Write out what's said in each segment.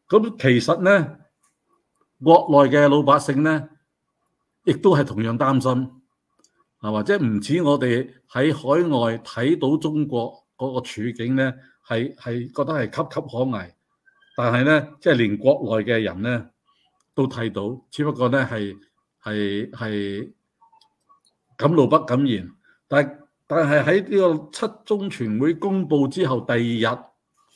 咁其實咧，國內嘅老百姓咧，亦都係同樣擔心，係嘛？即係唔似我哋喺海外睇到中國嗰個處境咧，係覺得係岌岌可危。但係咧，即係連國內嘅人咧都睇到，只不過咧係敢怒不敢言。但係喺呢個七中全會公佈之後，第二日，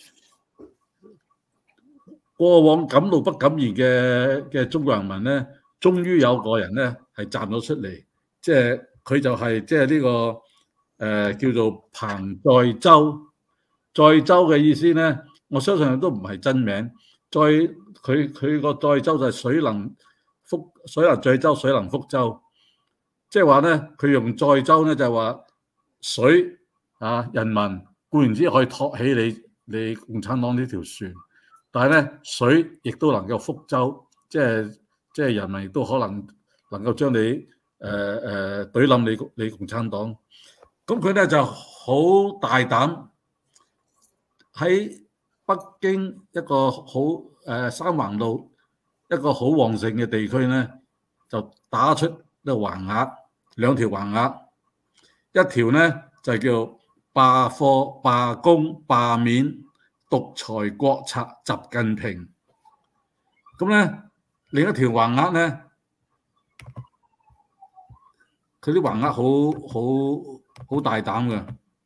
過往敢怒不敢言嘅中國人民咧，終於有個人咧係站咗出嚟，即係佢就係即係呢個叫做彭載舟。載舟嘅意思咧，我相信都唔係真名。佢個載舟就係水能載舟，水能覆舟。即係話咧，佢用載舟咧就係話水人民固然之可以托起你共產黨呢條船。但係咧，水亦都能夠覆舟，即係人民亦都可能夠將你懟冧你共產黨。咁佢咧就好大膽喺北京一個好三環路一個好旺盛嘅地區咧，就打出呢個橫額，兩條橫額，一條咧就叫罷課、罷工、罷免獨裁國策習近平。咁咧，另一條橫額咧，佢啲橫額好大膽嘅，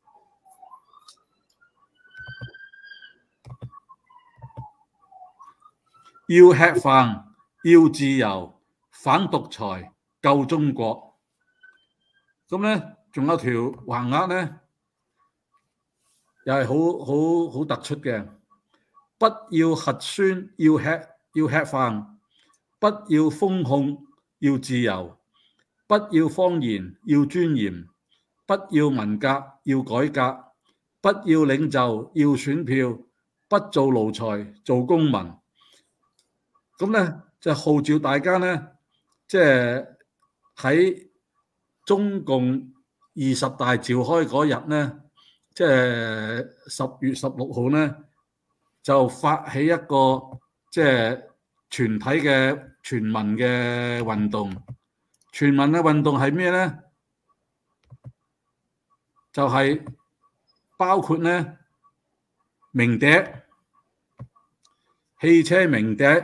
要吃飯，要自由，反獨裁，救中國。咁咧，仲有條橫額咧，又係好突出嘅。不要核酸，要吃飯；不要封控，要自由；不要謊言，要尊嚴；不要文革，要改革；不要領袖，要選票；不做奴才，做公民。咁咧就號召大家咧，即係喺中共20大召開嗰日咧，即係10月16號咧，就發起一個即係全體嘅全民嘅運動。全民嘅運動係咩咧？就係包括咧鳴笛、汽車鳴笛、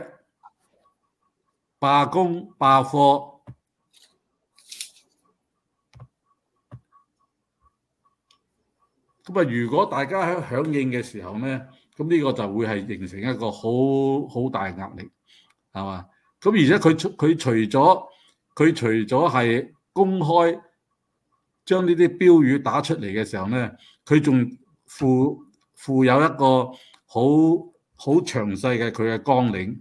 罷工、罷課。咁啊，如果大家喺響應嘅時候咧，咁呢個就會係形成一個好大壓力，係嘛？咁而且佢除咗係公開將呢啲標語打出嚟嘅時候咧，佢仲附有一個好詳細嘅佢嘅綱領。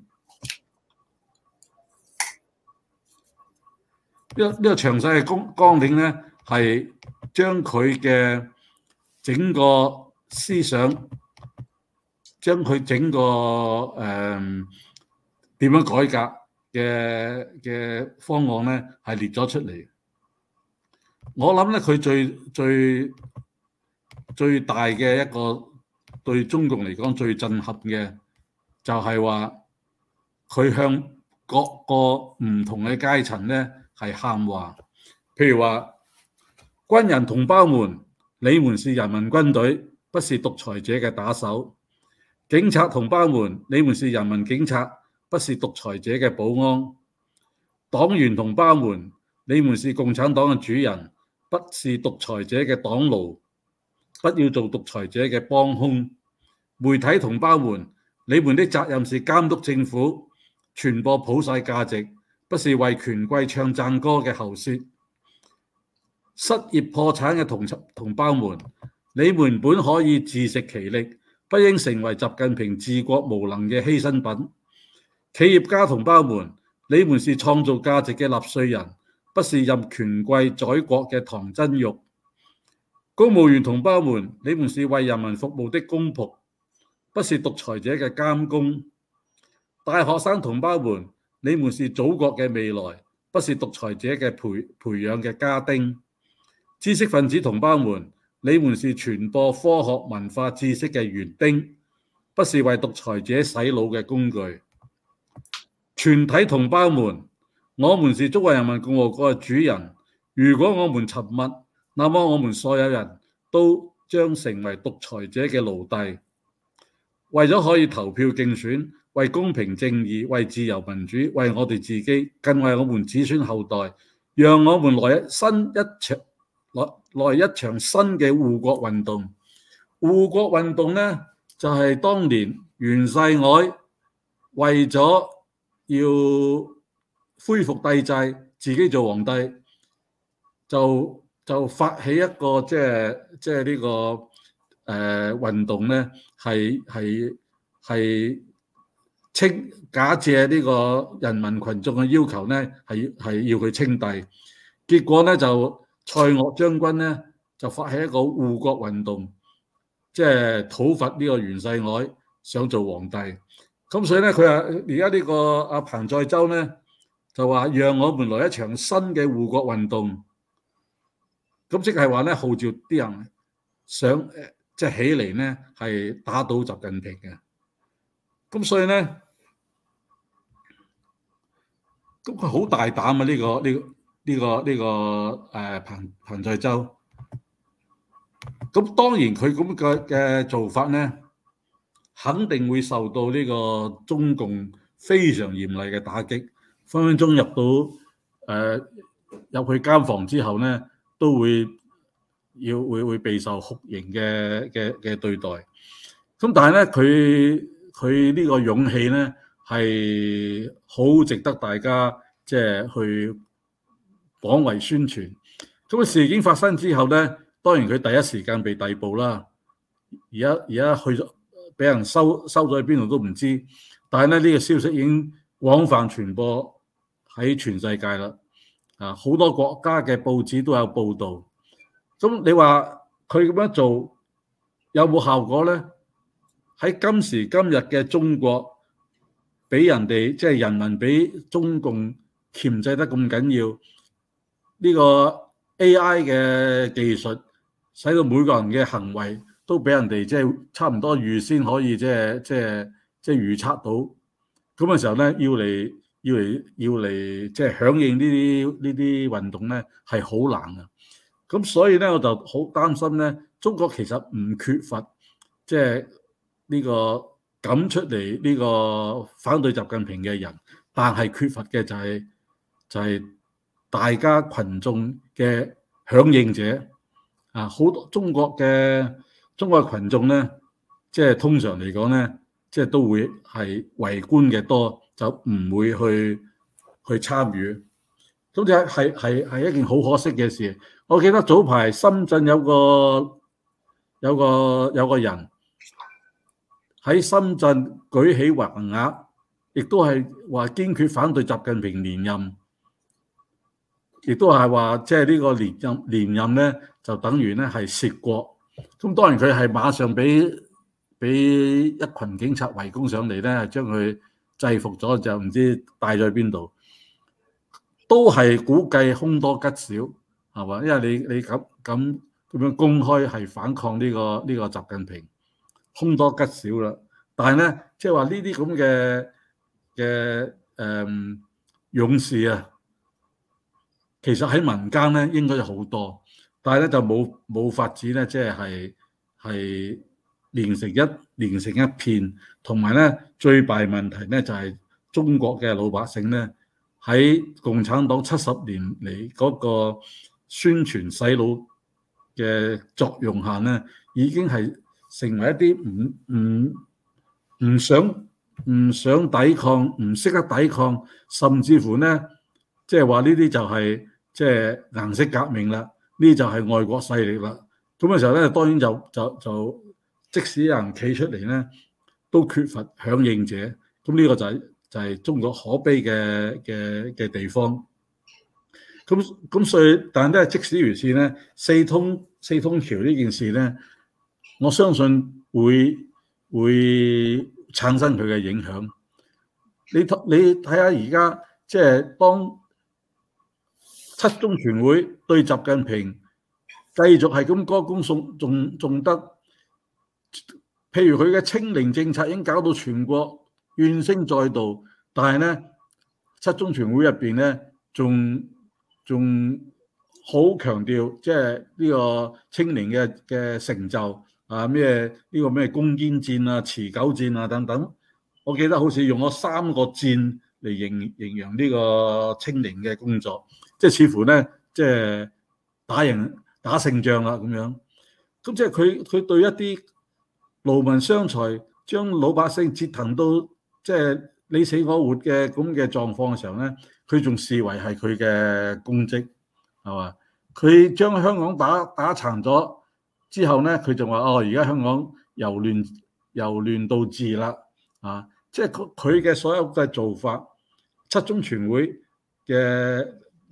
呢個詳細嘅綱領咧，係將佢嘅整個思想，將佢整個點樣改革嘅方案咧，係列咗出嚟。我諗咧，佢最大嘅一個對中共嚟講最震撼嘅，就係話佢向各個唔同嘅階層咧係喊話，譬如話軍人同胞們，你們是人民軍隊，不是獨裁者嘅打手；警察同胞們，你們是人民警察，不是獨裁者嘅保安；黨員同胞們，你們是共產黨嘅主人，不是獨裁者嘅黨奴，不要做獨裁者嘅幫兇；媒體同胞們，你們的責任是監督政府，傳播普世價值，不是為權貴唱讚歌嘅喉舌。失業破產嘅同胞們，你們本可以自食其力，不應成為習近平治國無能嘅犧牲品。企業家同胞們，你們是創造價值嘅納稅人，不是任權貴宰國嘅唐僧肉。公務員同胞們，你們是為人民服務的公僕，不是獨裁者嘅監工。大學生同胞們，你們是祖國嘅未來，不是獨裁者嘅培養嘅家丁。知識分子同胞們，你們是傳播科學文化知識嘅園丁， 不是為獨裁者洗腦嘅工具。全體同胞們，我們是中華人民共和國嘅主人。如果我們沉默，那麼我們所有人都將成為獨裁者嘅奴隸。為咗可以投票競選，為公平正義，為自由民主，為我哋自己，更為我們子孫後代，讓我們來一場新嘅護國運動。護國運動呢，就係當年袁世凱為咗要恢復帝制，自己做皇帝，就發起一個即係呢個運動呢，係假借呢個人民群眾嘅要求呢，係要佢稱帝。結果呢，就蔡鍔將軍呢就發起一個護國運動，即係討伐呢個袁世凱想做皇帝。咁所以咧，佢話而家呢個阿彭載舟咧就話，讓我們來一場新嘅護國運動。咁即係話咧，號召啲人想即係起嚟咧，係打倒習近平嘅。咁所以咧，咁佢好大膽啊！呢個彭載舟。咁當然佢咁嘅做法咧，肯定會受到呢個中共非常嚴厲嘅打擊，分分鐘入去監房之後咧，都會備受酷刑嘅對待。咁但係咧，佢呢個勇氣咧係好值得大家即係去廣為宣傳。咁事件發生之後咧，當然佢第一時間被逮捕啦。而家去咗，俾人收咗喺邊度都唔知。但係咧，呢個消息已經廣泛傳播喺全世界啦。好多國家嘅報紙都有報導。咁你話佢咁樣做有冇效果咧？喺今時今日嘅中國，俾人哋即係人民俾中共鉗制得咁緊要，呢個 AI 嘅技術使到每個人嘅行為都俾人哋即係差唔多預先可以即係預測到。咁嘅時候咧，要嚟即係響應呢啲運動咧，係好難嘅。咁所以咧，我就好擔心咧，中國其實唔缺乏即係呢個敢出嚟呢個反對習近平嘅人，但係缺乏嘅就係大家群眾嘅響應者。好多中國嘅群眾咧，即係通常嚟講咧，即係都會係圍觀嘅多，就唔會去參與。咁就係一件好可惜嘅事。我記得早排深圳有個人喺深圳舉起橫額，亦都係話堅決反對習近平連任，亦都係話即係呢個連任咧，就等於咧係竊國。咁當然佢係馬上俾一群警察圍攻上嚟咧，將佢制服咗，就唔知帶咗去邊度。都係估計凶多吉少，係嘛？因為你咁樣公開係反抗呢個習近平，凶多吉少啦。但係咧，即係話呢啲咁嘅勇士啊，其實喺民間咧應該有好多，但係咧就冇法子咧，即係連成一片。同埋咧，最大問題咧就係中國嘅老百姓咧，喺共產黨70年嚟嗰個宣傳洗腦嘅作用下咧，已經係成為一啲唔想抵抗、唔識得抵抗，甚至乎咧，即係話呢啲就係即係顏色革命啦，呢就係外國勢力啦。咁嘅時候咧，當然就即使有人企出嚟咧，都缺乏響應者。咁呢個就係中國可悲嘅地方。咁所以，但係咧，即使如此咧，四通橋呢件事咧，我相信會產生佢嘅影響。你睇下而家，即係當七中全會對習近平繼續係咁歌功頌德， 譬如佢嘅清零政策已經搞到全國怨聲載道，但係咧七中全會入邊咧仲好強調，即係呢個清零嘅成就啊，咩呢個咩攻堅戰啊、持久戰啊等等。我記得好似用咗3個戰嚟形容呢個清零嘅工作，即係似乎咧即係打勝仗啦咁樣。咁即係佢對一啲勞民傷財，將老百姓折騰到即係你死我活嘅咁嘅狀況嘅時候咧，佢仲視為係佢嘅功績，係嘛？佢將香港打殘咗之後咧，佢就話哦，而家香港由亂到治啦，啊！即係佢嘅所有嘅做法，七中全會嘅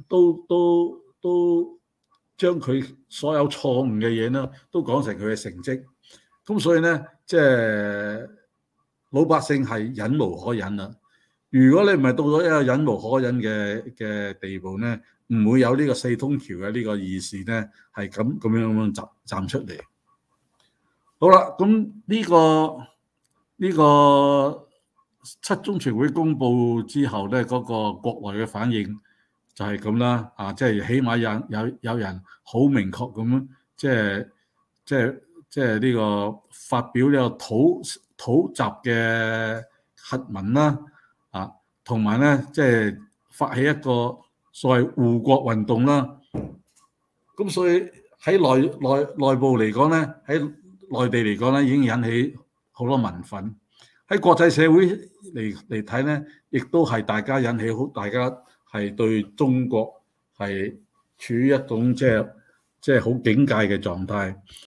都將佢所有錯誤嘅嘢咧，都講成佢嘅成績。咁所以咧，即係老百姓係忍無可忍啦。如果你唔係到咗一個忍無可忍嘅地步咧，唔會有呢個四通橋嘅呢個議事咧，係咁樣站出嚟。好啦，咁呢個七中全會公佈之後咧，嗰個國內嘅反應就係咁啦，啊，即係起碼有人好明確咁樣，即係呢個發表呢個討襲嘅檄文啦，啊，同埋咧即係發起一個所謂護國運動啦。咁所以喺內部嚟講咧，喺內地嚟講咧，已經引起好多民憤。喺國際社會嚟睇咧，亦都係大家引起大家係對中國係處於一種即係好警戒嘅狀態。